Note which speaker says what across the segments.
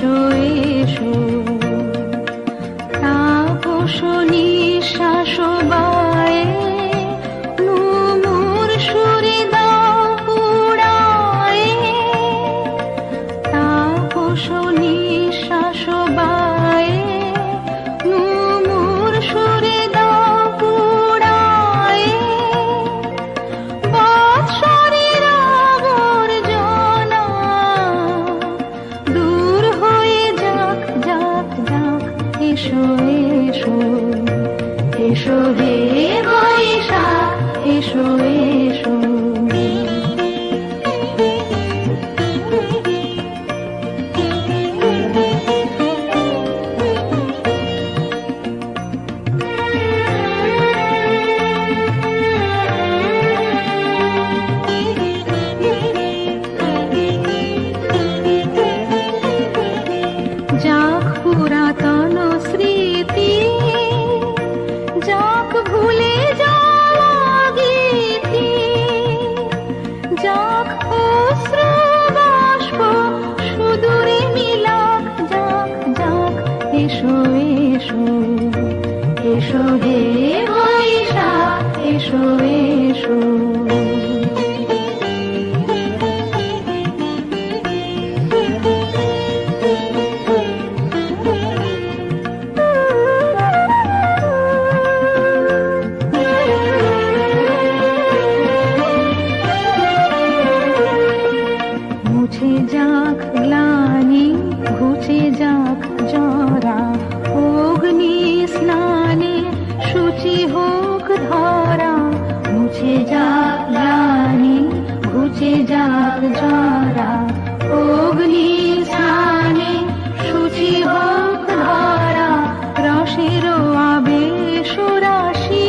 Speaker 1: এসো এসো তাপস নিঃশ্বাস বায়ে নুমুর সুরে দাও পুড়ায়ে তাপস নিঃশ্বাস বায়ে নুমুর সুরে দাও পুড়ায়ে বৎসরের আবর্জনা দূর হয়ে যাক যাক যাক এসো এসো এসো হে বৈশাখ এসো এসো যাক পুরাতন স্মৃতি যাক ভুলে যাওয়া গীতি যাক অশ্রু বাষ্প সুদূরে মিলাক যাক যাক এসো এসো এসো হে বৈশাখ এসো এসো মুছে যাক গ্লানি ঘুচে যাক জরা অগ্নি স্নানে শুচি হোক ধরা মুছে যাক গ্লানি ঘুচে যাক জরা অগ্নি স্নানে শুচি হোক ধরা রসের আবেশ রাশি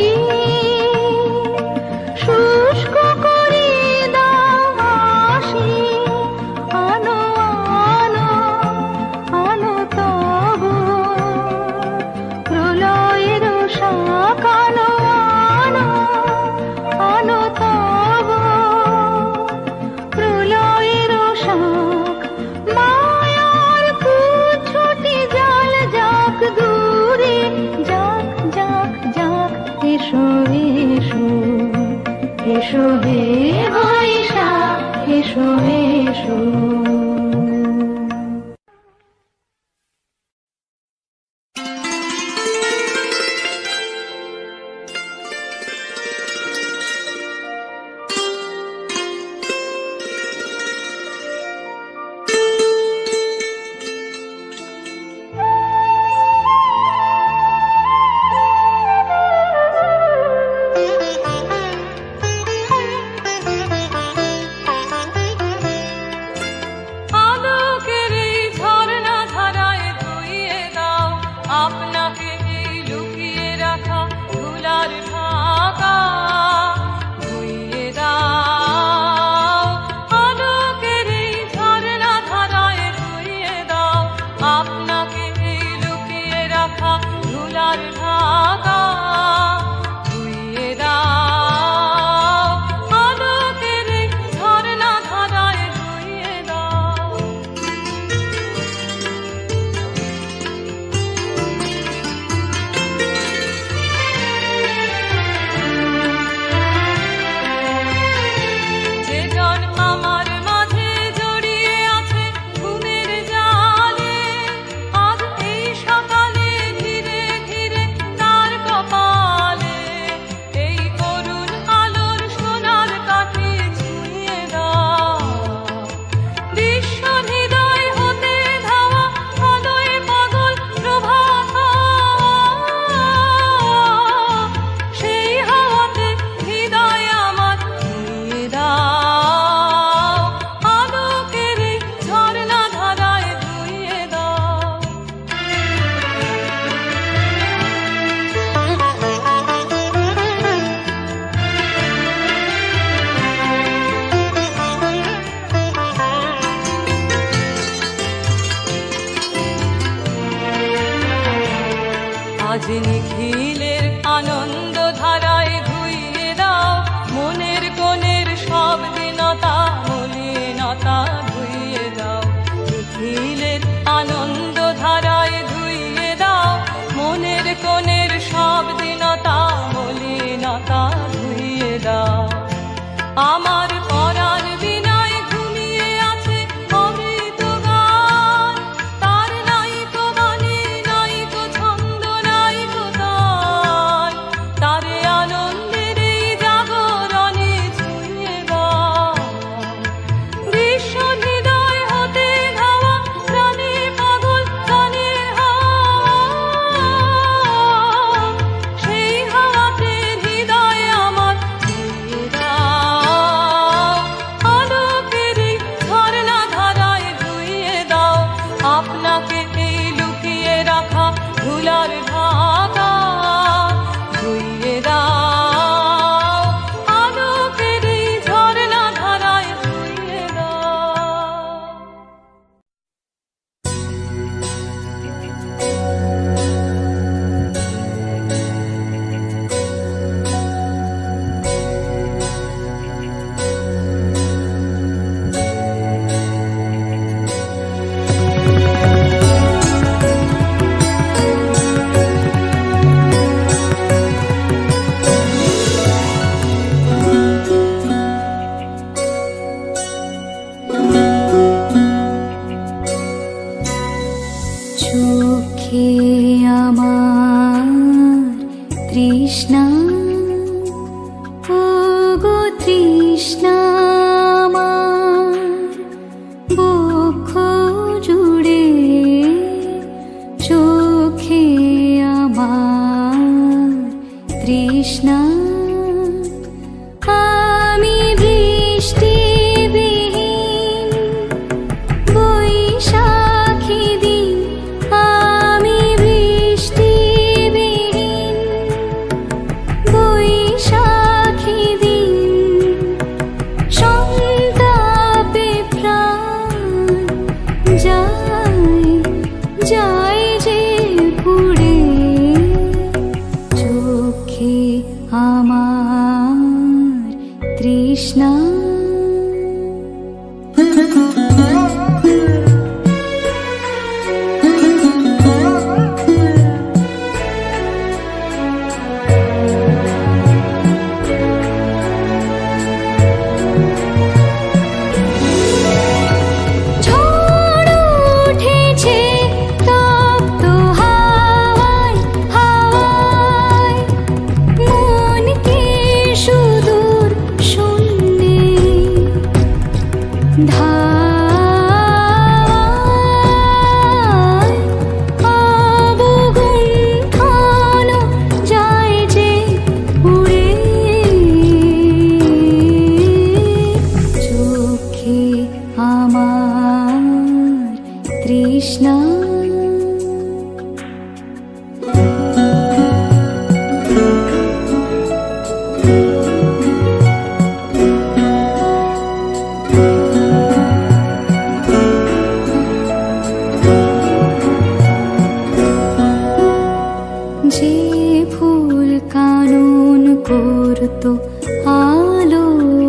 Speaker 1: শুষ্ক করে দাও হাসি আনো আনো আনো তব প্রলয়ের শাখ আনো আনো আনো তব প্রলয়ের শাখ মায়ার কুছুটি জাল যাক দূরে যাক যাক যাক এসো এসো এসো হে বৈশাখ এসো এসো
Speaker 2: আমার পরাণ বিনায় ঘুমিয়ে আছে অমৃত গান। তার নাইকো বাণী, নাইকো ছন্দ, নাইকো তান, তারে আনন্দের এই জাগরণে ছুঁয়ে দাও। ভীষণ হৃদয় হতে ধাওয়া প্রাণে পাগল গানের হাওয়া, সেই হাওয়াতে হৃদয় আমার ধুয়ে দাও। আলোকের এই ঝর্ণা ধারায় ধুয়ে দাও আপনাকে এই লুকিয়ে রাখা ধুলার ঢাকা। ধুয়ে দাও আলোকের এই ঝর্ণা ধারায় ধুয়ে দাও।
Speaker 1: চোখে আমার তৃষ্ণা, ওগো তৃষ্ণা আমার, বক্ষ জুড়ে চোখে আমার তৃষ্ণা। আমি বৃষ্টিবিহীন বৈশাখী দিন, আমি বৃষ্টিবিহীন বৈশাখী দিন, সন্তাপে প্রাণ যায় যায় যে পুড়ে। চোখে আমার তৃষ্ণা। ঝড় উঠেছে তপ্ত হাওয়ায় হাওয়ায়, মনকে সুদূর শূন্যে ধাওয়ায়। অবগুণ্ঠন যায় যে উড়ে। চোখে আমার তৃষ্ণা। যে ফুল কানন করতো আলো,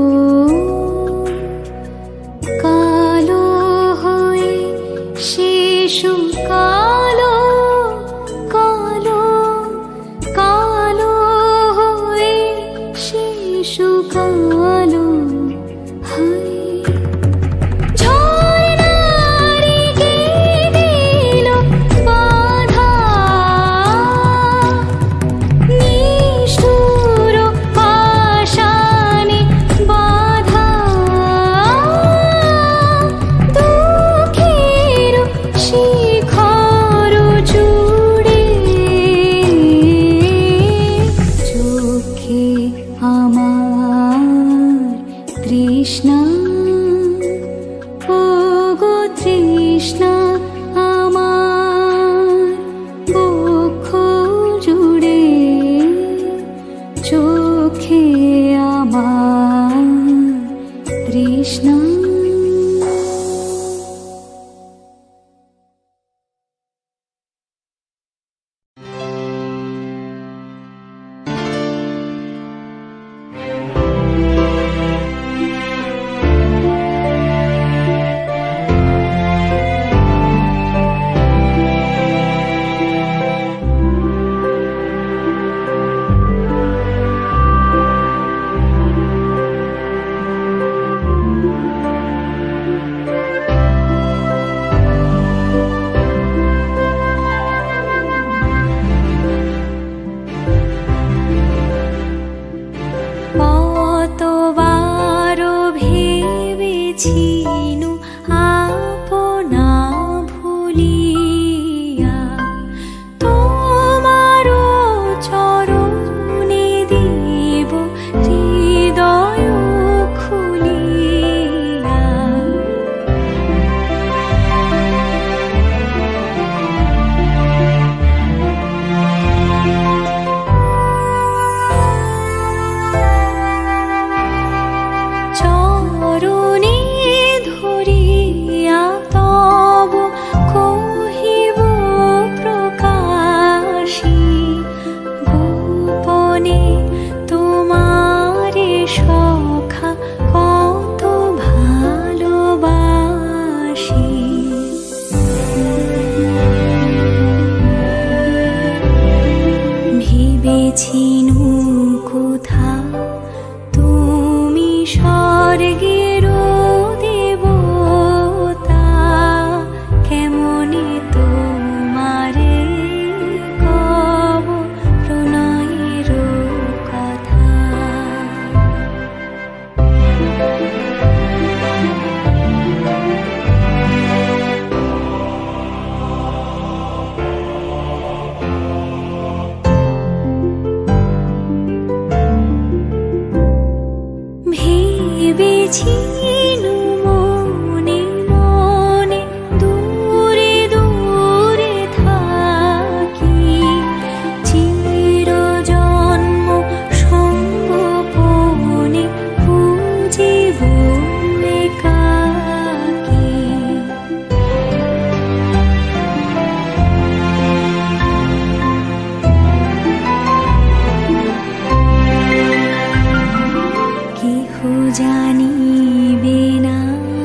Speaker 1: কালো হয়ে শেষ কালো, কালো কালো হয়ে শেষ কালো। হায় ঝর্ণারে কে দিল বাধা, নিষ্ঠুর পাষাণে বাধা। দুঃখের শিখর জুড়ে চোখে আমার তৃষ্ণা। ওগো তৃষ্ণা আমার, বক্ষ জুড়ে চোখে আমার তৃষ্ণা। ভেবেছিনু আপনা ভুলিয়া তোমারও চরণে দিব হৃদয় খুলিয়া। চরণে ধরিয়া তব কহিব প্রকাশী গোপনে তোমারে সখা কত ভালোবাসি। ভেবেছিনু কোথা তুমি স্বর্গেরও দেবতা, কেমনে তোমারে কব প্রণয়ের কথা। ভেবেছিনু মনে মনে দূরে দূরে থাকি, চিরজন্ম সঙ্গোপনে খুঁজিব একাকী। কেহ জানিবে না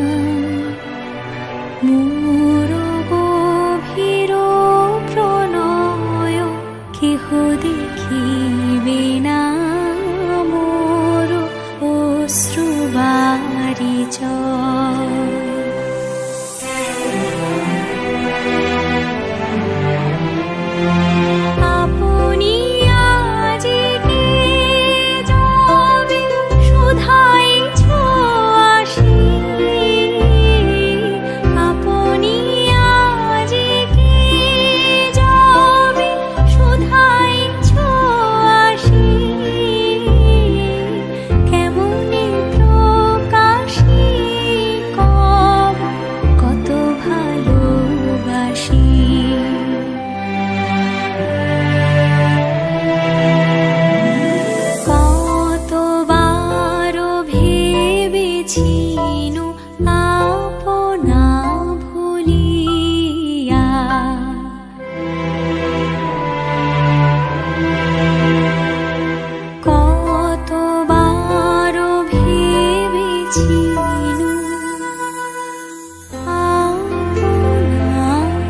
Speaker 1: মোর গভীর প্রণয়, কেহ দেখিবে না মোর অশ্রুবারিচয়। আপনি আজিকে যাবে শুধাইছ আসি, আপনি আজিকে যাবে শুধাইছ আসি, কেমনে প্রকাশী কব কত ভালোবাসি। কতবার ভেবেছিনু আপনা ভুলিয়া, কতবার ভেবেছিনু আপনা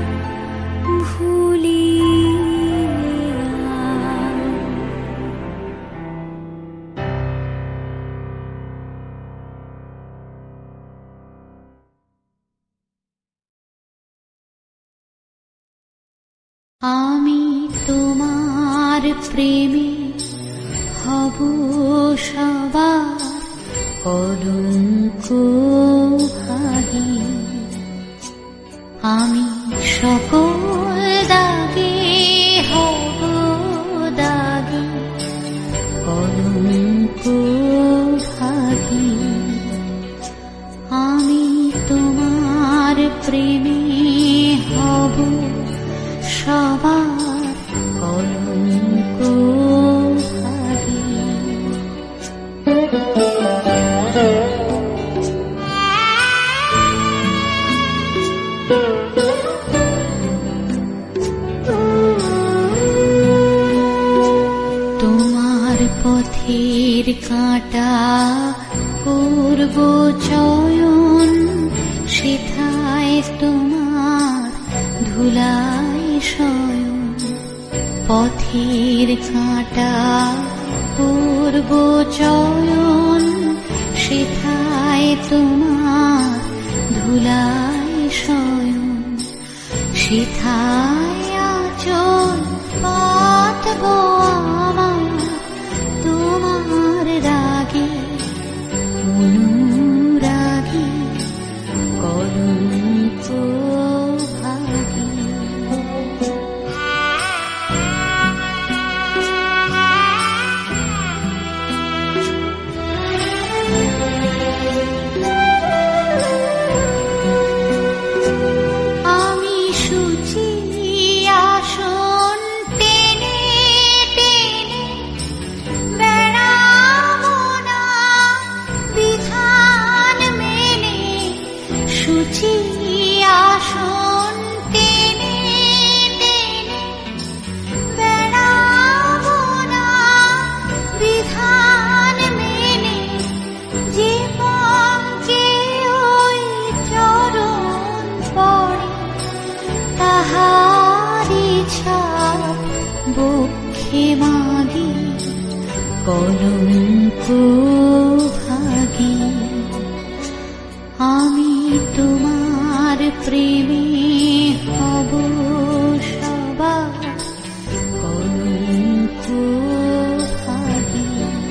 Speaker 1: ভুলিয়া। আমি তোমার প্রেমে হব সবার কলঙ্ক ভাগী, আমি সকল দাগে হব দাগী কলঙ্ক ভাগী। আমি তোমার প্রেমে হব সবার কলঙ্ক ভাগী। তোমার পথের কাঁটা করব চয়ন, সেথায় তোমার ধুলায় শয়ন। পথের কাঁটা করব চয়ন, সেথায় তোমার ধুলায় শয়ন। সেথায় আচল পাতব আমার তোমার রাগে অনুরাগে। কলঙ্ক ভাগী আমি তোমার প্রেমে হব সবার কলঙ্ক ভাগী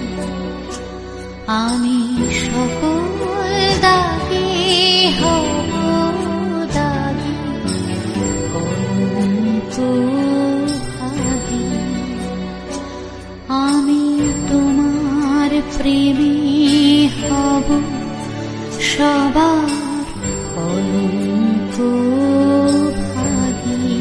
Speaker 1: আমি সকল দাগে হব দাগী কলঙ্ক ভাগী আমি তোমার প্রেমে হব সবার কলঙ্ক ভাগী।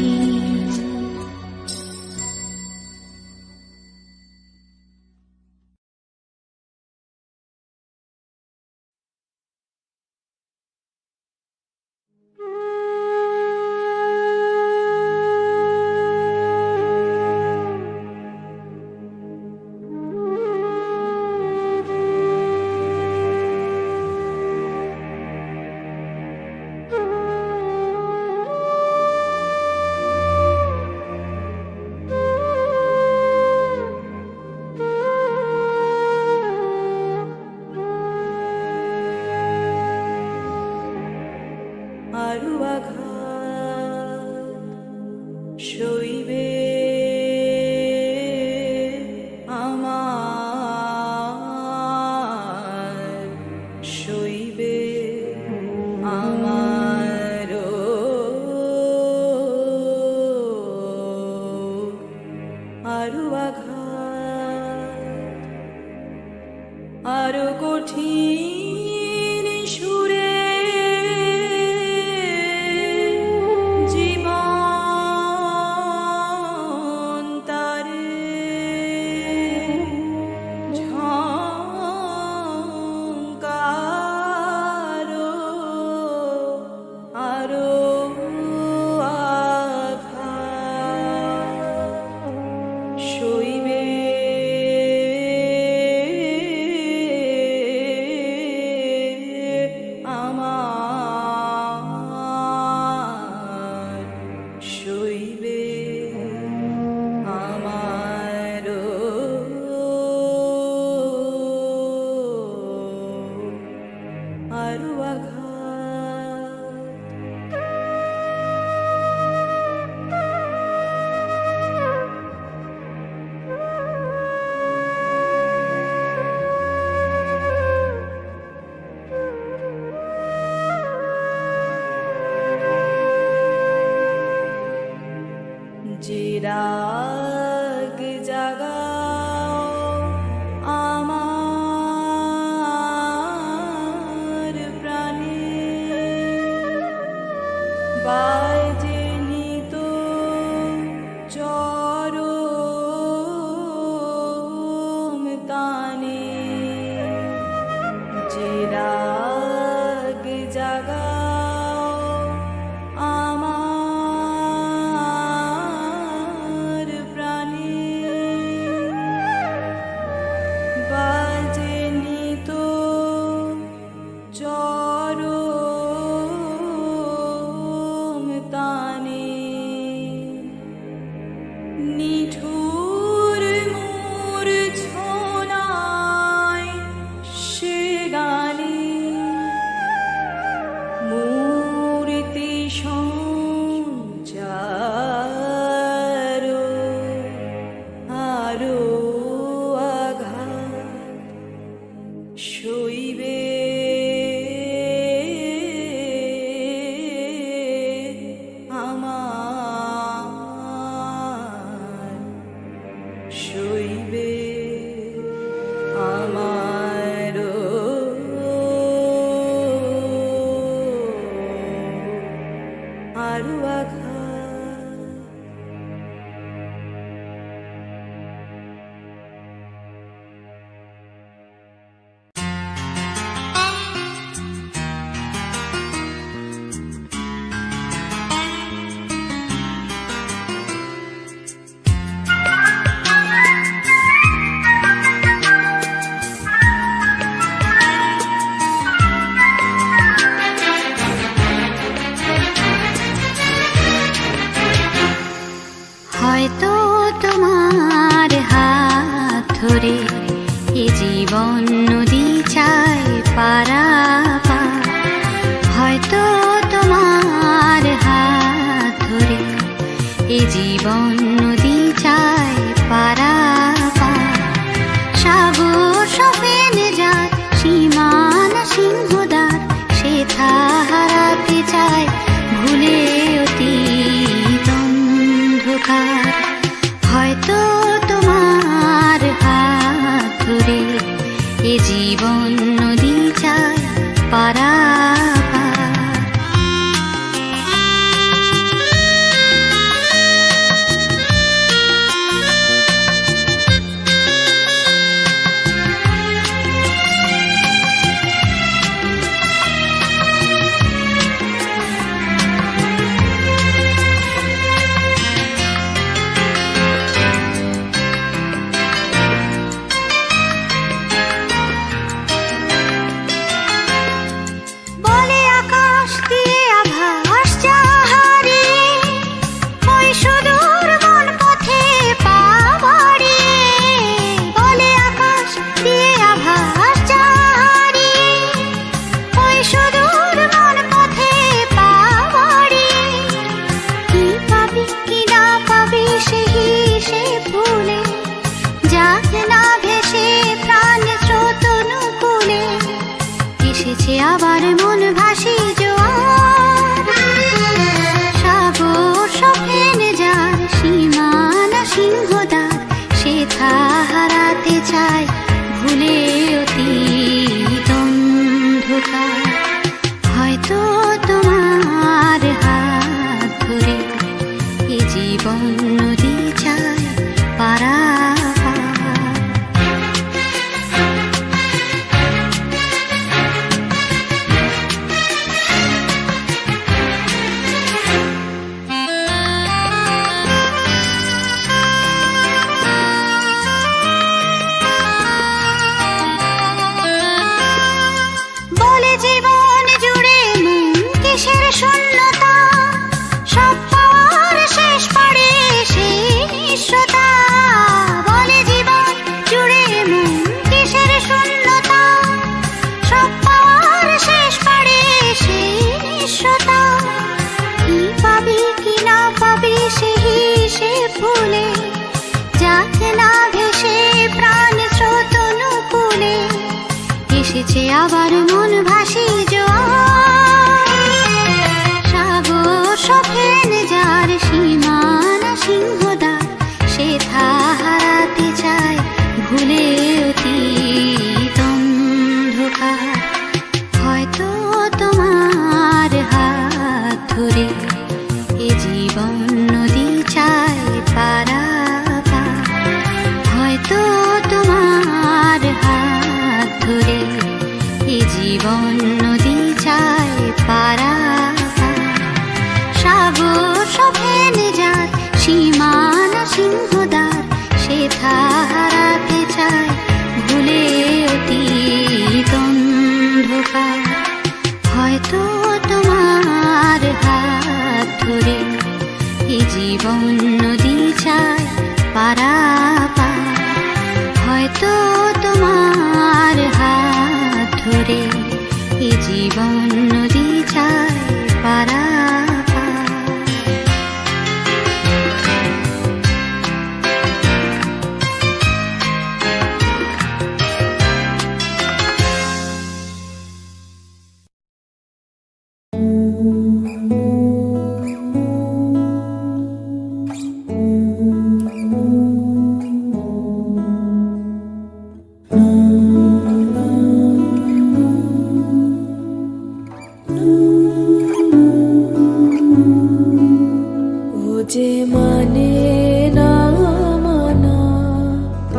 Speaker 2: আরো আঘাত সইবে আমার সইবে আমারও আরো আঘাত আরো কঠিন সুরে রাগ জাগাও আমার প্রাণে বাজে নিত চরম তানে যে রাগ জাগাও আমার
Speaker 1: পারাপার। হয়তো তোমার হাত ধরে এ জীবন নদী চায় পারাপার। সাগর সফেন যার সীমানা সিংহদ্বার, সেথা হারাতে চায় ভুলে অতীত অন্ধকার। হয়তো তোমার হাত ধরে এ জীবন নদী চায় পারাপার। আবার মন ভাসি জোয়ার, সাগর সফেন যার সীমানা সিংহদ্বার, সেথা হারাতে চায় ভুলে অতীত অন্ধকার। হয়তো তোমার হাত ধরে এ জীবন নদী চায় পারাপার। শূন্যতা সব পাওয়ার শেষ পারে সেই নিঃস্বতা। বলে জীবন জুড়ে মন কিসের শূন্যতা, সব পাওয়ার শেষ পারে সেই নিঃস্বতা। কি পাবি কি না পাবি সেই হিসেব ভুলে, যাকে না ভেসে প্রাণ স্রোত অনুকূলে, এসেছে আবার মন ভাসি জোয়ার। সফেন যার সীমানা সিংহদ্বার, সেথা হারাতে চায় ভুলে অতীত অন্ধকার। হয়তো তোমার হাত ধরে এ জীবন নদী চায় পারাপার। হয়তো তোমার হাত ধরে এ জীবন নদী চায় পারাপার। সাগর সফেন যার সীমানা সিংহদ্বার, সেথা হারাতে চায় ভুলে অতীত অন্ধকার। হয়তো তোমার হাত ধরে এ জীবন নদী চায় পারাপার। হয়তো তোমার হাত ধরে এ জীবন নদী চায় পারাপার।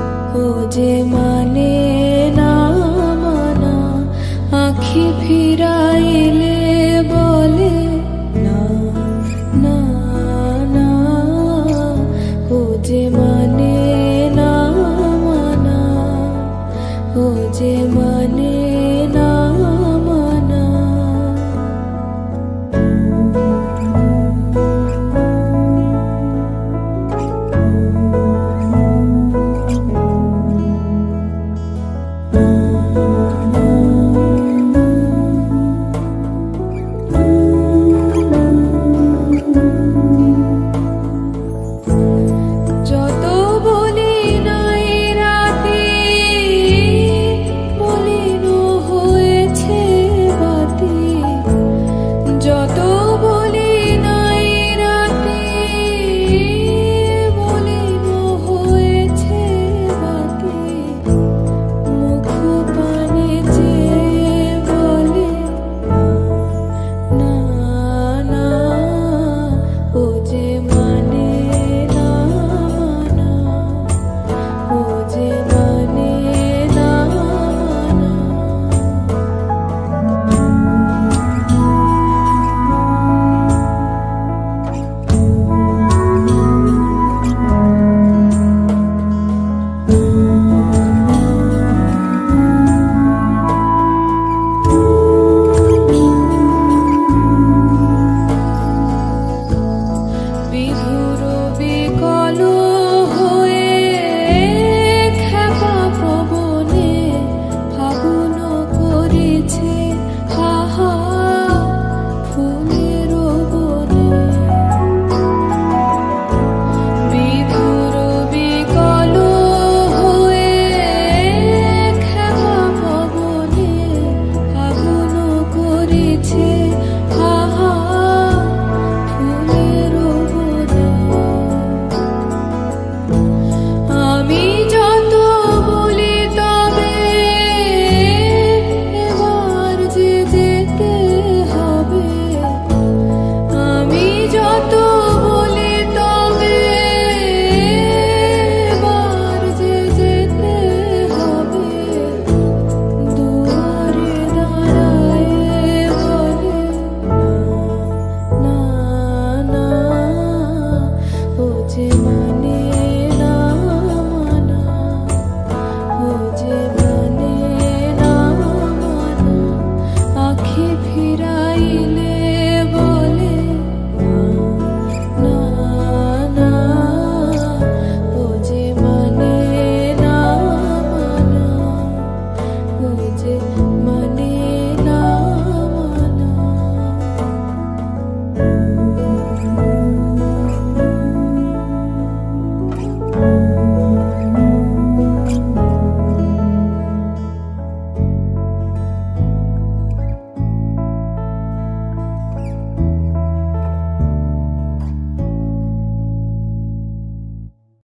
Speaker 3: যে মানে না মানা, আঁখি ফিরা